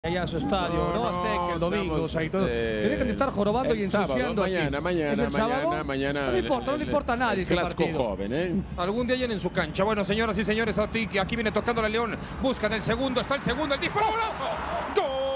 allá a su estadio, ¿no? Azteca, el domingo, o todo. Que dejen de estar jorobando y ensuciando aquí. Mañana. No le importa a nadie ese clásico partido. joven, ¿eh? Algún día llenen su cancha. Bueno, señoras y señores, aquí viene tocando la León. Buscan el segundo, está el segundo, el disparo, golazo. ¡Gol!